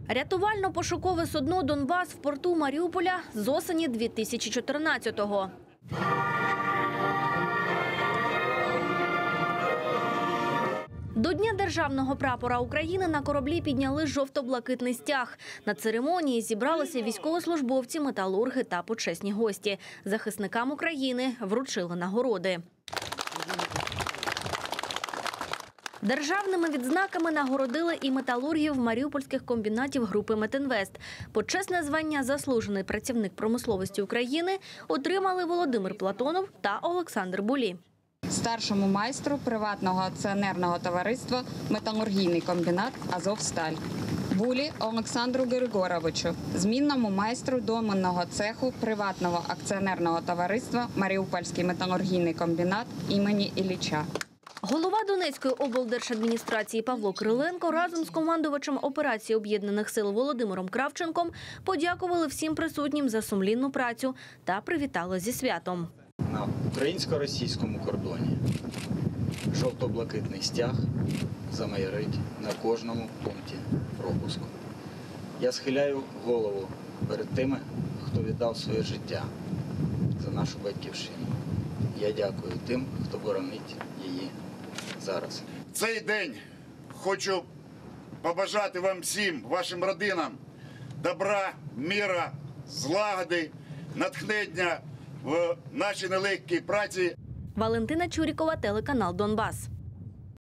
Рятувально-пошукове судно «Донбас» в порту Маріуполя з осені 2014-го. До Дня державного прапора України на кораблі підняли жовто-блакитний стяг. На церемонії зібралися військовослужбовці, металурги та почесні гості. Захисникам України вручили нагороди. Державними відзнаками нагородили і металургів маріупольських комбінатів групи «Метинвест». Почесне звання «Заслужений працівник промисловості України» отримали Володимир Платонов та Олександр Булі. Старшому майстру приватного акціонерного товариства «Металургійний комбінат «Азовсталь». Булі Олександру Григоровичу, змінному майстру доменного цеху приватного акціонерного товариства «Маріупольський металургійний комбінат» імені Ілліча. Голова Донецької облдержадміністрації Павло Криленко разом з командувачем операції Об'єднаних сил Володимиром Кравченком подякували всім присутнім за сумлінну працю та привітали зі святом. На українсько-російському кордоні жовто-блакитний стяг замайорить на кожному пункті пропуску. Я схиляю голову перед тими, хто віддав своє життя за нашу батьківщину. Я дякую тим, хто боронить її зараз. Цей день хочу побажати вам всім, вашим родинам, добра, мира, злагоди, натхнення в нашій нелегкій праці. Валентина Чурікова, телеканал «Донбас».